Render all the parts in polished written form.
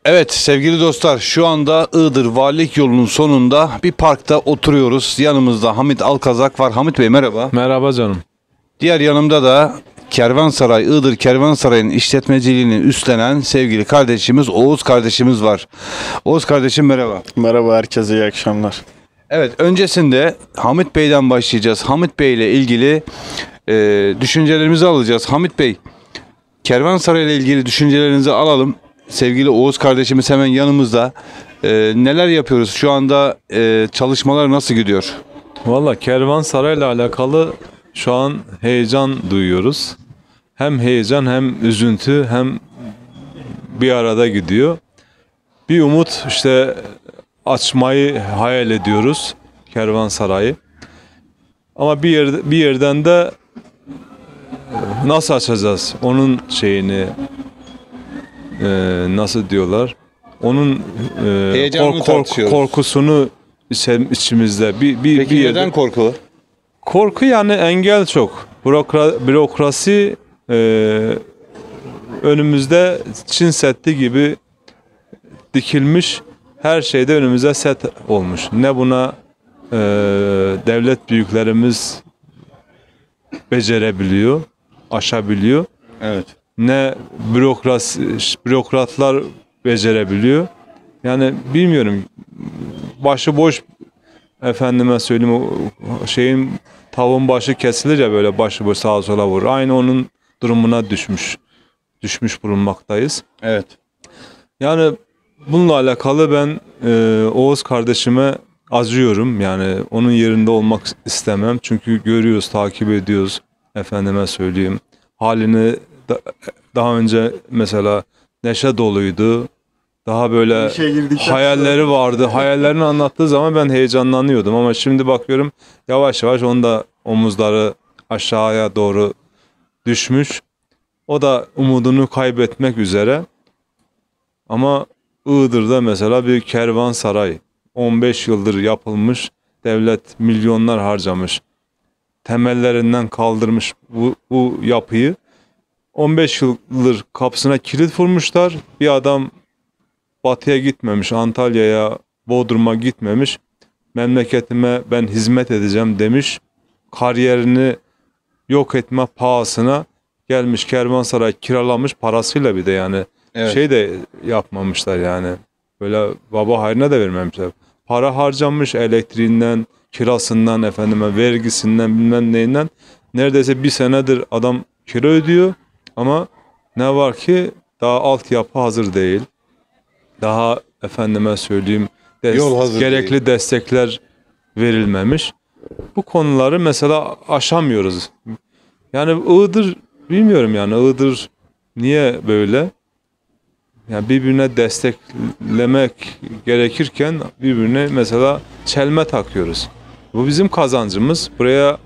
Evet sevgili dostlar, şu anda Iğdır Valilik yolunun sonunda bir parkta oturuyoruz. Yanımızda Hamit Alkazak var. Hamit Bey merhaba. Merhaba canım. Diğer yanımda da Kervansaray, Iğdır Kervansaray'ın işletmeciliğini üstlenen sevgili kardeşimiz Oğuz kardeşimiz var. Oğuz kardeşim merhaba. Merhaba herkese, iyi akşamlar. Evet, öncesinde Hamit Bey'den başlayacağız. Hamit Bey ile ilgili düşüncelerimizi alacağız. Hamit Bey, Kervansaray ile ilgili düşüncelerinizi alalım. Sevgili Oğuz kardeşimiz hemen yanımızda. Neler yapıyoruz? Şu anda çalışmalar nasıl gidiyor? Valla Kervansaray'la alakalı şu an heyecan duyuyoruz. Hem heyecan hem üzüntü hem bir arada gidiyor. Bir umut, işte açmayı hayal ediyoruz Kervansaray'ı. Ama bir yerden de nasıl açacağız? Onun şeyini nasıl diyorlar? Onun Heyecanını tartışıyoruz. korkusunu içimizde. Peki bir neden korku? Korku, yani engel çok. Bürokrasi önümüzde Çin Seddi gibi dikilmiş, her şeyde önümüze set olmuş. Ne buna devlet büyüklerimiz becerebiliyor, aşabiliyor. Evet. Ne bürokratlar becerebiliyor. Yani bilmiyorum, başıboş, efendime söyleyeyim, o şeyin, tavuğun başı kesilir ya, böyle başıboş sağa sola vurur. Aynı onun durumuna düşmüş bulunmaktayız. Evet. Yani bununla alakalı ben Oğuz kardeşime acıyorum. Yani onun yerinde olmak istemem. Çünkü görüyoruz, takip ediyoruz, efendime söyleyeyim. Halini daha önce mesela neşe doluydu. Daha böyle hayalleri vardı. Hayallerini anlattığı zaman ben heyecanlanıyordum. Ama şimdi bakıyorum yavaş yavaş onun da omuzları aşağıya doğru düşmüş. O da umudunu kaybetmek üzere. Ama Iğdır'da mesela bir kervansaray 15 yıldır yapılmış. Devlet milyonlar harcamış. Temellerinden kaldırmış bu yapıyı. 15 yıldır kapısına kilit vurmuşlar. Bir adam batıya gitmemiş, Antalya'ya, Bodrum'a gitmemiş. Memleketime ben hizmet edeceğim demiş. Kariyerini yok etme pahasına gelmiş, kervansaray kiralamış parasıyla, bir de yani Evet. şey de yapmamışlar yani. Böyle baba hayrına da vermemişler. Para harcanmış, elektriğinden, kirasından, efendime vergisinden, bilmem neyinden. Neredeyse bir senedir adam kira ödüyor ama ne var ki daha altyapı hazır değil. Daha efendime söyleyeyim Yol hazır gerekli değil. destekler verilmemiş. Bu konuları mesela aşamıyoruz. Yani Iğdır, bilmiyorum yani Iğdır niye böyle? Yani birbirine desteklemek gerekirken birbirine mesela çelme takıyoruz. Bu bizim kazancımız. Buraya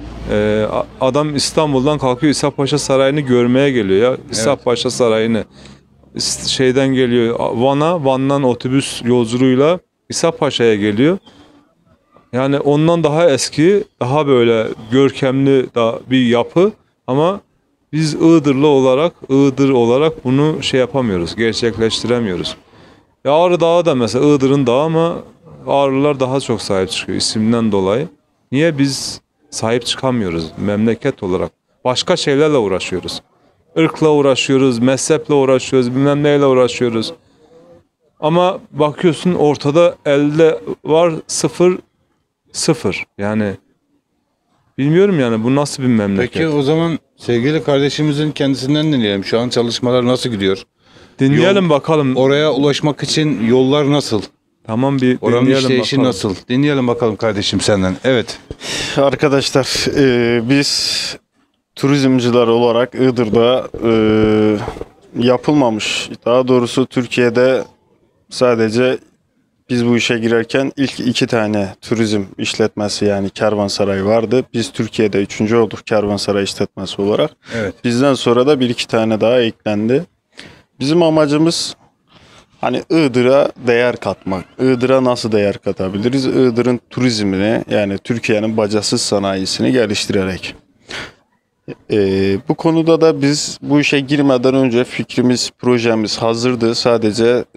adam İstanbul'dan kalkıyor, İsa Paşa Sarayı'nı görmeye geliyor ya. İsa Evet. Paşa Sarayı'nı şeyden geliyor Van'dan otobüs yolculuğuyla İsa Paşa'ya geliyor. Yani ondan daha eski, daha böyle görkemli bir yapı ama biz Iğdır olarak bunu şey yapamıyoruz, gerçekleştiremiyoruz. Ya Ağrı Dağı da mesela Iğdır'ın dağı ama Ağrılılar daha çok sahip çıkıyor isimden dolayı. Niye biz sahip çıkamıyoruz memleket olarak? Başka şeylerle uğraşıyoruz. Irkla uğraşıyoruz, mezheple uğraşıyoruz, bilmem neyle uğraşıyoruz. Ama bakıyorsun ortada elde var sıfır. Yani bilmiyorum yani bu nasıl bir memleket? Peki o zaman sevgili kardeşimizin kendisinden dinleyelim. Şu an çalışmalar nasıl gidiyor? Dinleyelim bakalım. Oraya ulaşmak için yollar nasıl? Tamam, bir Oranın dinleyelim işleyişi bakalım. nasıl? Dinleyelim bakalım kardeşim senden. Evet. Arkadaşlar, biz turizmciler olarak Iğdır'da yapılmamış, daha doğrusu Türkiye'de sadece biz bu işe girerken ilk 2 tane turizm işletmesi, yani kervansaray vardı. Biz Türkiye'de 3. olduk kervansaray işletmesi olarak. Evet. Bizden sonra da 1-2 tane daha eklendi. Bizim amacımız hani Iğdır'a değer katmak. Iğdır'a nasıl değer katabiliriz? Iğdır'ın turizmini, yani Türkiye'nin bacasız sanayisini geliştirerek. Bu konuda da biz bu işe girmeden önce fikrimiz, projemiz hazırdı. Sadece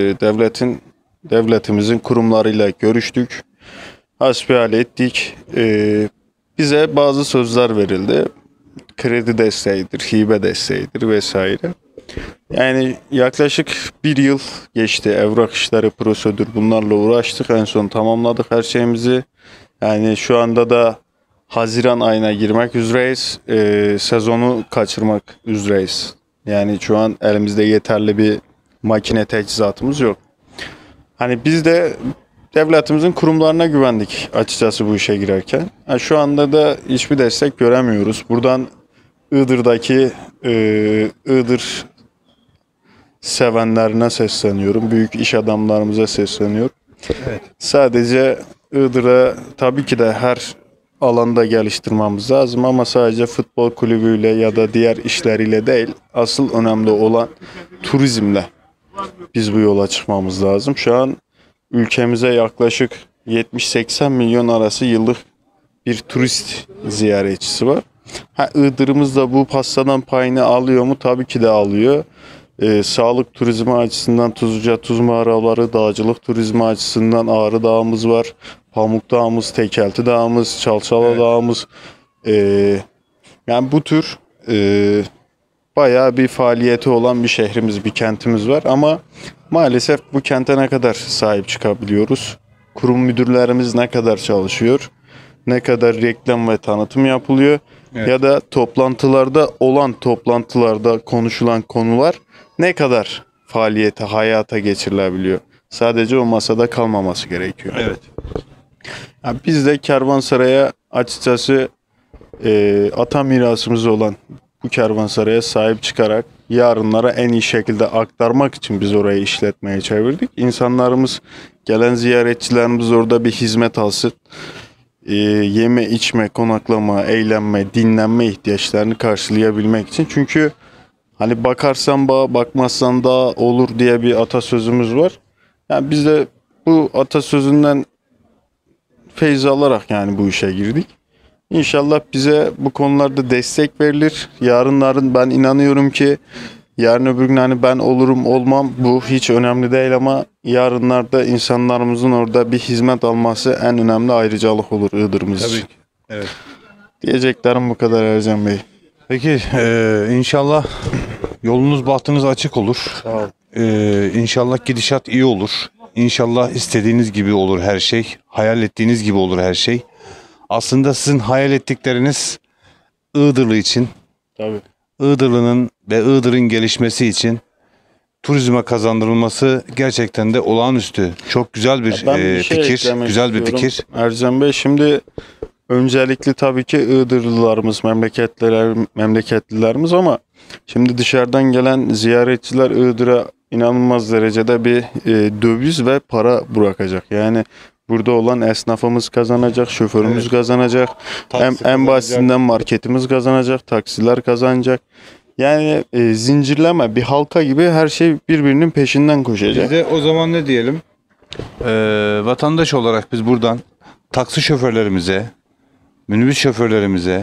devletimizin kurumlarıyla görüştük, hasbihal ettik. Bize bazı sözler verildi. Kredi desteğidir, hibe desteğidir vesaire. Yani yaklaşık bir yıl geçti. Evrak işleri, prosedür bunlarla uğraştık. En son tamamladık her şeyimizi. Yani şu anda da Haziran ayına girmek üzereyiz. Sezonu kaçırmak üzereyiz. Yani şu an elimizde yeterli bir makine teçhizatımız yok. Hani biz de devletimizin kurumlarına güvendik açıkçası bu işe girerken. Yani şu anda da hiçbir destek göremiyoruz. Buradan Iğdır'daki Iğdır sevenlerine sesleniyorum. Büyük iş adamlarımıza sesleniyorum. Evet. Sadece Iğdır'a tabii ki de her alanda geliştirmemiz lazım ama sadece futbol kulübüyle ya da diğer işleriyle değil, asıl önemli olan turizmle biz bu yola çıkmamız lazım. Şu an ülkemize yaklaşık 70-80 milyon arası yıllık bir turist ziyaretçisi var. Iğdır'ımız da bu pastadan payını alıyor mu? Tabii ki de alıyor. Sağlık turizmi açısından Tuzluca Tuz Mağaraları, dağcılık turizmi açısından Ağrı Dağımız var. Pamuk Dağımız, Tekelti Dağımız, Çalçala Dağımız. Yani bu tür bayağı bir faaliyeti olan bir şehrimiz, bir kentimiz var. Ama maalesef bu kente ne kadar sahip çıkabiliyoruz? Kurum müdürlerimiz ne kadar çalışıyor? Ne kadar reklam ve tanıtım yapılıyor? Evet. Ya da toplantılarda konuşulan konular ne kadar faaliyete, hayata geçirilebiliyor? Sadece o masada kalmaması gerekiyor. Evet. Yani biz de Kervansaray'a açıkçası ata mirasımız olan bu kervansaraya sahip çıkarak yarınlara en iyi şekilde aktarmak için biz orayı işletmeye çevirdik. İnsanlarımız, gelen ziyaretçilerimiz orada bir hizmet alsın. Yeme, içme, konaklama, eğlenme, dinlenme ihtiyaçlarını karşılayabilmek için. Çünkü hani bakarsan bağ, bakmazsan da olur diye bir atasözümüz var. Yani biz de bu atasözünden feyz alarak yani bu işe girdik. İnşallah bize bu konularda destek verilir. Yarınların ben inanıyorum ki yarın öbür gün hani ben olurum olmam bu hiç önemli değil ama yarınlarda insanlarımızın orada bir hizmet alması en önemli ayrıcalık olur Iğdır'ımız Tabii için. ki. Evet. Diyeceklerim bu kadar Ercan Bey. Peki inşallah yolunuz bahtınız açık olur. Sağ ol. İnşallah gidişat iyi olur. İnşallah istediğiniz gibi olur her şey. Hayal ettiğiniz gibi olur her şey. Aslında sizin hayal ettikleriniz Iğdırlı için, Tabii. Iğdırlı'nın ve Iğdır'ın gelişmesi için turizme kazandırılması gerçekten de olağanüstü. Çok güzel bir Ben bir şey fikir, eklemek güzel bir istiyorum. fikir. Ercan Bey şimdi öncelikli tabii ki Iğdırlılarımız, memleketlilerimiz ama şimdi dışarıdan gelen ziyaretçiler Iğdır'a inanılmaz derecede bir döviz ve para bırakacak. Yani burada olan esnafımız kazanacak, şoförümüz Evet. kazanacak, Taksi en kazanacak. basitinden marketimiz kazanacak, taksiler kazanacak. Yani zincirleme bir halka gibi her şey birbirinin peşinden koşacak. Biz de o zaman ne diyelim? Vatandaş olarak biz buradan taksi şoförlerimize, minibüs şoförlerimize,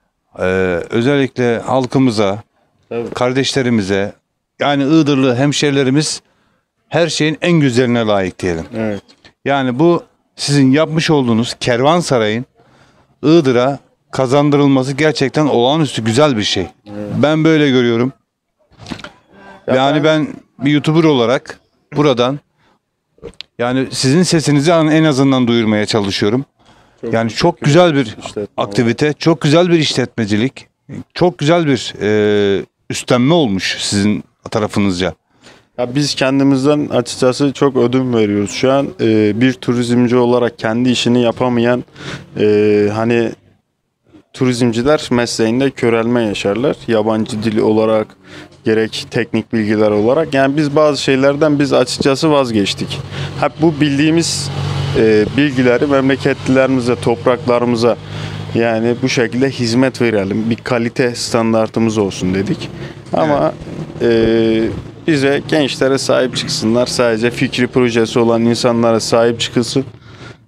özellikle halkımıza, Tabii. kardeşlerimize, yani Iğdırlı hemşerilerimiz her şeyin en güzeline layık diyelim. Evet. Yani bu sizin yapmış olduğunuz Kervansaray'ın Iğdır'a kazandırılması gerçekten olağanüstü güzel bir şey. Ben böyle görüyorum. Ya Yani ben bir YouTuber olarak buradan yani sizin sesinizi en azından duyurmaya çalışıyorum. Yani çok güzel bir İşletme aktivite, çok güzel bir işletmecilik, çok güzel bir üstlenme olmuş sizin tarafınızca. Ya biz kendimizden açıkçası çok ödün veriyoruz. Şu an bir turizmci olarak kendi işini yapamayan hani turizmciler mesleğinde körelme yaşarlar. Yabancı dil olarak gerek teknik bilgiler olarak. Yani biz bazı şeylerden biz açıkçası vazgeçtik. Hep bu bildiğimiz bilgileri memleketlilerimize, topraklarımıza yani bu şekilde hizmet verelim. Bir kalite standartımız olsun dedik. Ama bize gençlere sahip çıksınlar. Sadece fikri projesi olan insanlara sahip çıkılsın.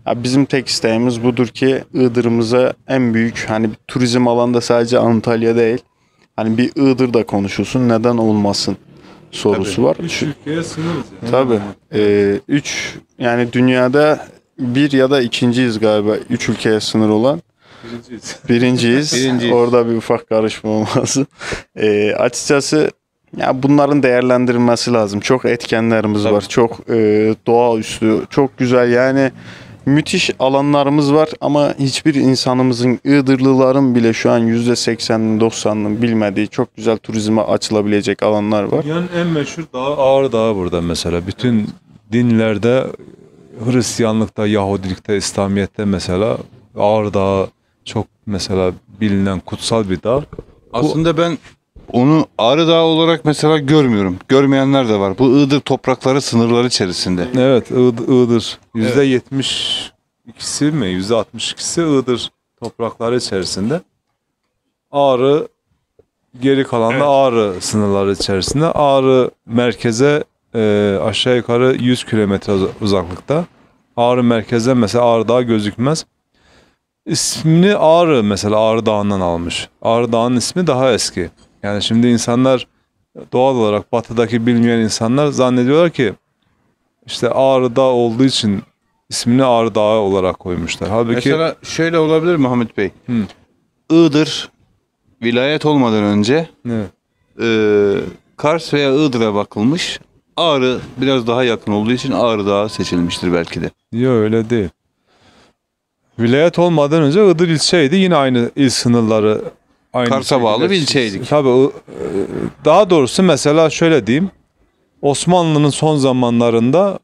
Ya bizim tek isteğimiz budur ki Iğdır'ımıza en büyük hani bir turizm alanda sadece Antalya değil. Hani bir Iğdır'da konuşulsun, neden olmasın sorusu var. Üç ülkeye sınırız yani. Tabii. Üç yani dünyada bir ya da ikinciyiz galiba. Üç ülkeye sınır olan. Birinciyiz. Birinciyiz. Orada bir ufak karışma olması. Açıkçası ya bunların değerlendirilmesi lazım. Çok etkenlerimiz Tabii. var. Çok doğaüstü, çok güzel yani müthiş alanlarımız var ama hiçbir insanımızın, Iğdırlıların bile şu an %80'inin 90'ının bilmediği çok güzel turizme açılabilecek alanlar var. Dünyanın en meşhur dağı Ağrı Dağı burada mesela. Bütün dinlerde, Hristiyanlıkta, Yahudilikte, İslamiyet'te mesela Ağrı Dağı çok mesela bilinen kutsal bir dağ. Aslında ben onu Ağrı Dağı olarak mesela görmüyorum. Görmeyenler de var. Bu Iğdır toprakları sınırları içerisinde. Evet, Iğdır. %72'si mi? %62'si Iğdır toprakları içerisinde. Ağrı geri kalan da Ağrı sınırları içerisinde. Ağrı merkeze aşağı yukarı 100 kilometre uzaklıkta. Ağrı merkeze mesela Ağrı Dağı gözükmez. İsmini Ağrı mesela Ağrı Dağı'ndan almış. Ağrı Dağı'nın ismi daha eski. Yani şimdi insanlar doğal olarak batıdaki bilmeyen insanlar zannediyorlar ki işte Ağrı Dağı olduğu için ismini Ağrı Dağı olarak koymuşlar. Halbuki Mesela şöyle olabilir mi Hamit Bey? Hı. Iğdır vilayet olmadan önce evet, Kars veya Iğdır'a bakılmış. Ağrı biraz daha yakın olduğu için Ağrı Dağı seçilmiştir belki de. yok öyle değil. Vilayet olmadan önce Iğdır ilçeydi. Yine aynı il sınırları aynı Kars'a şekilde bağlı bir ilçeydik. Tabii daha doğrusu mesela şöyle diyeyim. Osmanlı'nın son zamanlarında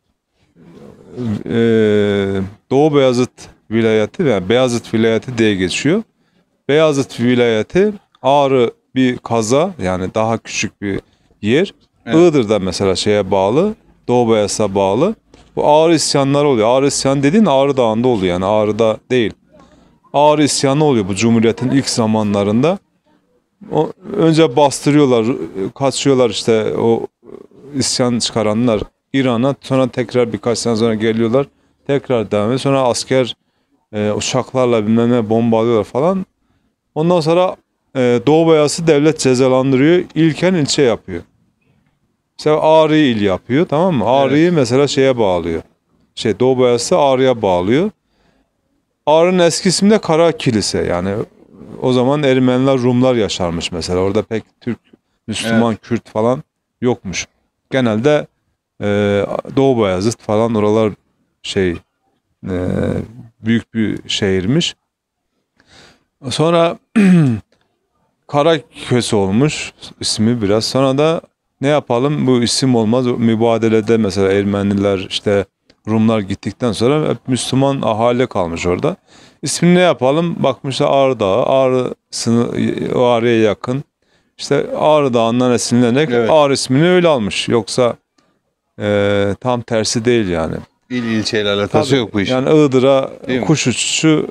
Doğu Beyazıt vilayeti yani Beyazıt vilayeti diye geçiyor. Beyazıt vilayeti Ağrı bir kaza yani daha küçük bir yer. Evet. Iğdır'da mesela şeye bağlı. Doğu Beyazıt'a bağlı. Bu Ağrı isyanları oluyor. Ağrı isyanı dediğin Ağrı Dağı'nda oluyor yani Ağrı'da değil. Ağrı isyanı oluyor bu Cumhuriyet'in ilk zamanlarında. Önce bastırıyorlar, kaçıyorlar işte o isyan çıkaranlar İran'a, sonra tekrar birkaç sene sonra geliyorlar. Tekrar devam ediyor. Sonra asker uçaklarla bilmem ne bombalıyorlar falan. Ondan sonra Doğu Beyazıt'ı devlet cezalandırıyor. İlken ilçe yapıyor. Mesela Ağrı'yı il yapıyor, tamam mı? Ağrı'yı mesela şeye bağlıyor. Doğu Beyazıt'ı Ağrı'ya bağlıyor. Ağrı'nın eski ismi de Kara Kilise. Yani o zaman Ermeniler, Rumlar yaşarmış mesela. Orada pek Türk, Müslüman, Kürt falan yokmuş. Genelde Doğu Beyazıt falan oralar büyük bir şehirmiş. Sonra Karaköse olmuş ismi biraz. Sonra da ne yapalım bu isim olmaz. Mübadelede mesela Ermeniler işte Rumlar gittikten sonra hep Müslüman ahali kalmış orada. İsmini ne yapalım? Bakmışlar Ağrı Dağı. Ağrı'ya yakın. İşte Ağrı Dağı'ndan esinlenerek Evet. Ağrı ismini öyle almış. Yoksa tam tersi değil yani. İl ilçeyle alakası Tabii, yok bu iş. yani Iğdır'a Değil mi? kuş uçuşu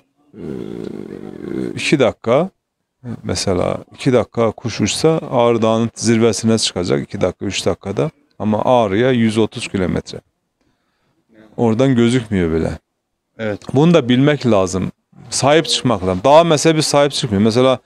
2 dakika mesela 2 dakika kuş uçsa Ağrı Dağı'nın zirvesine çıkacak 2 dakika 3 dakikada ama Ağrı'ya 130 kilometre. Oradan gözükmüyor bile. Evet. Bunu da bilmek lazım. Sahip çıkmak lazım. Dağ mesela bir sahip çıkmıyor. Mesela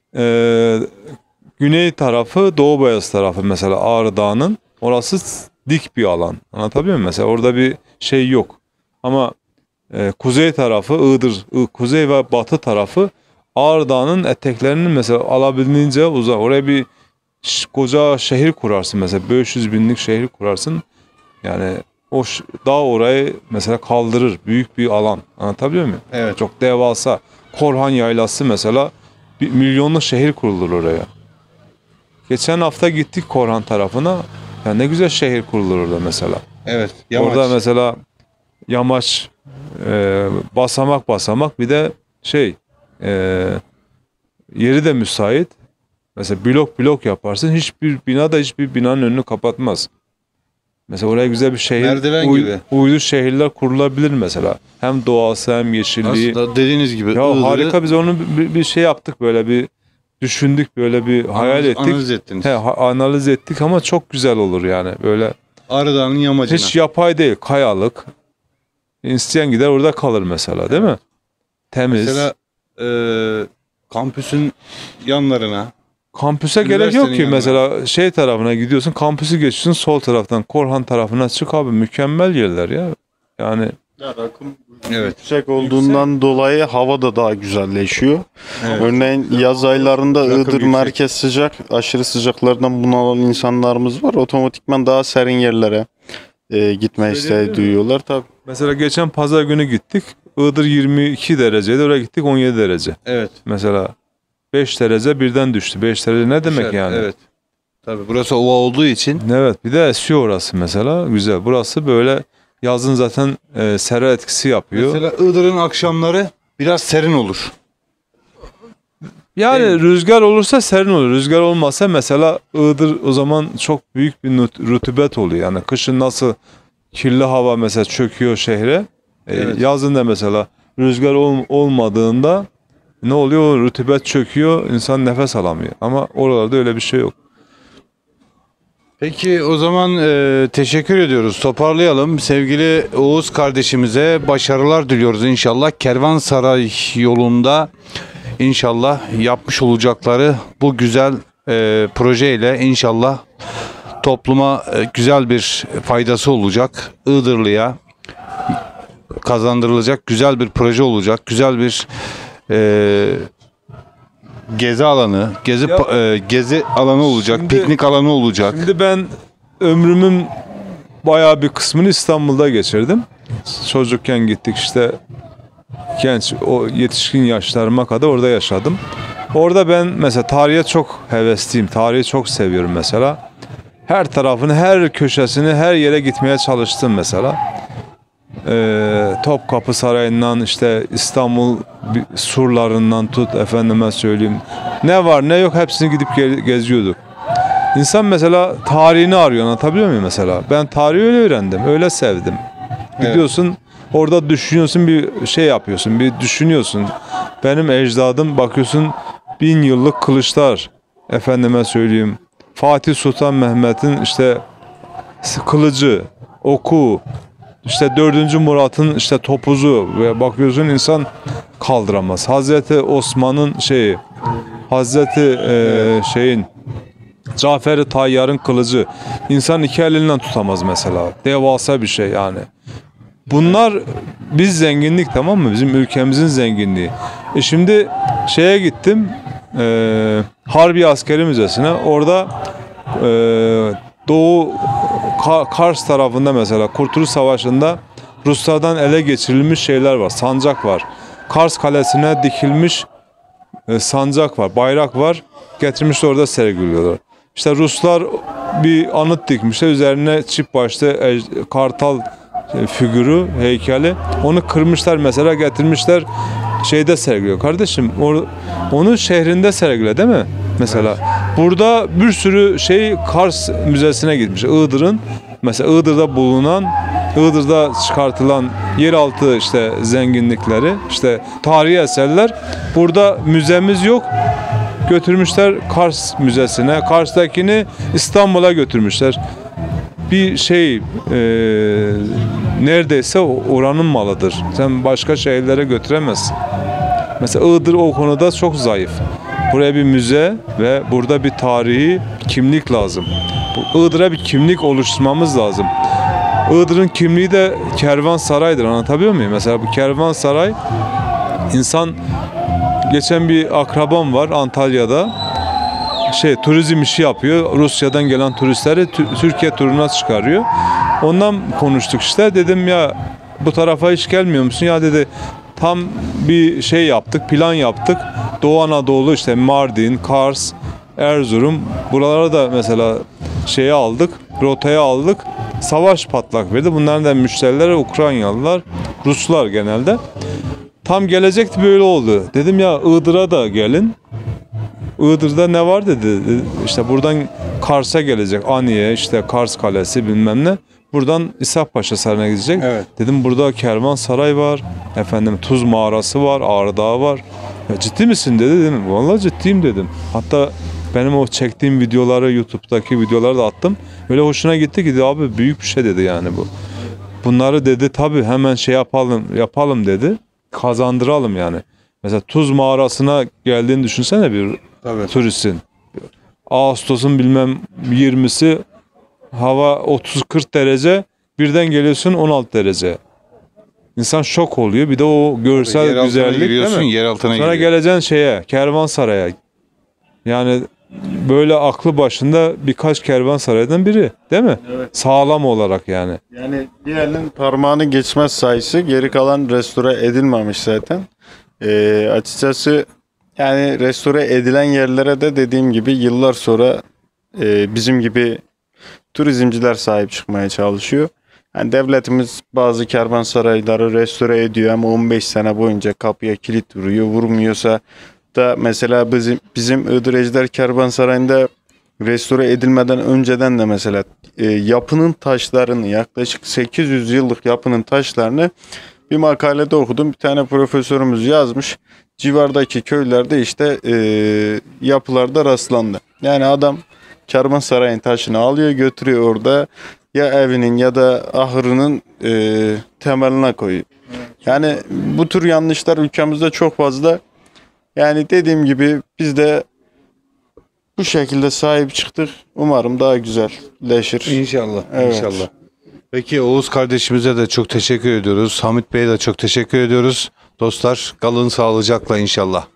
güney tarafı Doğu Beyazıt tarafı mesela Ağrı Dağı'nın orası dik bir alan. Anlatabiliyor muyum? Mesela orada bir şey yok. Ama kuzey tarafı Iğdır, kuzey ve batı tarafı Ağrı Dağı'nın eteklerinin mesela alabildiğince uzak. Oraya bir koca şehir kurarsın mesela 500 binlik şehir kurarsın. Yani o dağ orayı mesela kaldırır. Büyük bir alan. Anlatabiliyor muyum? Evet. Çok devasa. Korhan Yaylası mesela bir milyonluk şehir kurulur oraya. Geçen hafta gittik Korhan tarafına. Ya ne güzel şehir kurulur orada mesela. Evet. Yamaç. Orada mesela yamaç, basamak basamak bir de yeri de müsait. Mesela blok blok yaparsın. Hiçbir bina da hiçbir binanın önünü kapatmaz. Mesela oraya güzel bir şehir, Merdiven gibi. uydu şehirler kurulabilir mesela. Hem doğası hem yeşilliği. Aslında dediğiniz gibi Ya Iğdır'ı harika, biz onu bir şey yaptık, böyle bir düşündük, böyle bir hayal ettik. analiz ettiniz. Analiz ettik ama çok güzel olur yani böyle. Ağrı Dağı'nın yamacına. Hiç yapay değil, kayalık. İsteyen gider orada kalır mesela, değil mi? Temiz. Mesela kampüsün yanlarına Kampüse gerek yok üniversitenin ki. yanına. Mesela şey tarafına gidiyorsun, kampüsü geçiyorsun, sol taraftan Korhan tarafına çık abi, mükemmel yerler ya. Yani evet. Yüksek olduğundan dolayı hava da daha güzelleşiyor. Evet. Örneğin yaz aylarında Rakım Iğdır yüksek. merkez sıcak, aşırı sıcaklardan bunalan insanlarımız var. Otomatikman daha serin yerlere gitme isteği Söyleyebilir duyuyorlar tabii. mesela geçen pazar günü gittik. Iğdır 22 dereceydi, oraya gittik 17 derece. Evet. Mesela 5 derece birden düştü. 5 derece ne demek Güzel, yani? Evet. Tabii burası ova olduğu için Evet, bir de esiyor orası mesela, güzel. Burası böyle yazın zaten sera etkisi yapıyor. mesela Iğdır'ın akşamları biraz serin olur. Yani Değil mi? rüzgar olursa serin olur. Rüzgar olmazsa mesela Iğdır o zaman çok büyük bir rutubet oluyor. Yani kışın nasıl kirli hava mesela çöküyor şehre. Evet. Yazın da mesela rüzgar olmadığında ne oluyor? Rutubet çöküyor, insan nefes alamıyor. Ama oralarda öyle bir şey yok. Peki o zaman teşekkür ediyoruz. Toparlayalım. Sevgili Oğuz kardeşimize başarılar diliyoruz inşallah. Kervansaray yolunda inşallah yapmış olacakları bu güzel projeyle inşallah topluma güzel bir faydası olacak. Iğdırlı'ya kazandırılacak güzel bir proje olacak. Güzel bir gezi alanı, gezi alanı olacak, Şimdi- piknik alanı olacak. Şimdi ben ömrümün bayağı bir kısmını İstanbul'da geçirdim. Çocukken gittik işte, genç o yetişkin yaşlarıma kadar orada yaşadım. Orada ben mesela tarihe çok hevesliyim. Tarihi çok seviyorum mesela. Her tarafını, her köşesini, her yere gitmeye çalıştım mesela. Topkapı Sarayı'ndan işte İstanbul surlarından tut, efendime söyleyeyim. Ne var ne yok hepsini gidip geziyorduk. İnsan mesela tarihini arıyor, anlatabiliyor muyum mesela? Ben tarihi öyle öğrendim, öyle sevdim. Gidiyorsun orada düşünüyorsun, bir şey yapıyorsun, bir düşünüyorsun. Benim ecdadım bakıyorsun 1000 yıllık kılıçlar, efendime söyleyeyim. Fatih Sultan Mehmet'in işte kılıcı, oku, işte 4. Murat'ın işte topuzu ve bakıyorsun insan kaldıramaz. Hazreti Osman'ın şeyi, Hazreti şeyin, Cafer-i Tayyar'ın kılıcı insan iki elinden tutamaz mesela. Devasa bir şey yani. Bunlar biz zenginlik, tamam mı? Bizim ülkemizin zenginliği. Şimdi şeye gittim, Harbi Askeri Müzesi'ne. Orada Doğu Kars tarafında mesela Kurtuluş Savaşı'nda Ruslardan ele geçirilmiş şeyler var. Sancak var. Kars Kalesi'ne dikilmiş sancak var, bayrak var. Getirmişler orada sergiliyorlar. İşte Ruslar bir anıt dikmişler. Üzerine çift başlı kartal figürü, heykeli. Onu kırmışlar mesela, getirmişler şeyde sergiliyor. Kardeşim onu şehrinde sergile, değil mi? Mesela burada bir sürü şey Kars Müzesi'ne gitmiş. Iğdır'ın mesela Iğdır'da bulunan, Iğdır'da çıkartılan yeraltı işte zenginlikleri, işte tarihi eserler. Burada müzemiz yok. Götürmüşler Kars Müzesi'ne. Kars'takini İstanbul'a götürmüşler. Bir şey neredeyse oranın malıdır. Sen başka şehirlere götüremezsin. Mesela Iğdır o konuda çok zayıf. Buraya bir müze ve burada bir tarihi kimlik lazım. Iğdır'a bir kimlik oluşturmamız lazım. Iğdır'ın kimliği de kervansaraydır, anlatabiliyor muyum? Mesela bu kervansaray, insan, geçen bir akrabam var Antalya'da, turizm işi yapıyor. Rusya'dan gelen turistleri Türkiye turuna çıkarıyor. Ondan konuştuk işte. Dedim ya bu tarafa hiç gelmiyor musun? Ya dedi tam bir şey yaptık, plan yaptık. Doğu Anadolu işte Mardin, Kars, Erzurum, buralara da mesela şeye aldık, rotaya aldık. Savaş patlak verdi. Bunların da müşterileri Ukraynalılar, Ruslar genelde. Tam gelecekti, böyle oldu. Dedim ya Iğdır'a da gelin. Iğdır'da ne var dedi. İşte buradan Kars'a gelecek. Aniye, işte Kars Kalesi bilmem ne. Buradan İshak Paşa Sarayı'na gidecek. Evet. Dedim burada kervansaray var. Efendim Tuz Mağarası var. Ağrı Dağı var. Ya ciddi misin dedi. Dedim vallahi ciddiyim dedim. Hatta benim o çektiğim videoları, YouTube'daki videoları da attım. Öyle hoşuna gitti ki abi büyük bir şey dedi yani bu. Bunları dedi tabii hemen şey yapalım dedi. Kazandıralım yani. Mesela Tuz mağarasına geldiğini düşünsene bir Tabii. turistin. Ağustos'un bilmem 20'si hava 30-40 derece, birden geliyorsun 16 derece. İnsan şok oluyor. Bir de o görsel Yer altına güzellik değil giriyorsun, mi? yer altına Sonra giriyor. geleceksin şeye, Kervansaray'a. Yani böyle aklı başında birkaç kervansaraydan biri değil mi? Evet. Sağlam olarak yani. Yani bir elin parmağını geçmez sayısı, geri kalan restore edilmemiş zaten. Açıkçası yani restore edilen yerlere de dediğim gibi yıllar sonra bizim gibi turizmciler sahip çıkmaya çalışıyor. Yani devletimiz bazı kervansarayları restore ediyor ama 15 sene boyunca kapıya kilit vuruyor. Vurmuyorsa da mesela bizim Iğdır Ejder Kervansarayı'nda restore edilmeden önceden de mesela yapının taşlarını, yaklaşık 800 yıllık yapının taşlarını bir makalede okudum. Bir tane profesörümüz yazmış. Civardaki köylerde işte yapılarda rastlandı. Yani adam Kervansaray'ın taşını alıyor, götürüyor, orada ya evinin ya da ahırının temeline koyuyor. Yani bu tür yanlışlar ülkemizde çok fazla. Yani dediğim gibi biz de bu şekilde sahip çıktık. Umarım daha güzelleşir. İnşallah. Evet. İnşallah. Peki Oğuz kardeşimize de çok teşekkür ediyoruz. Hamit Bey'e de çok teşekkür ediyoruz. Dostlar kalın sağlıcakla inşallah.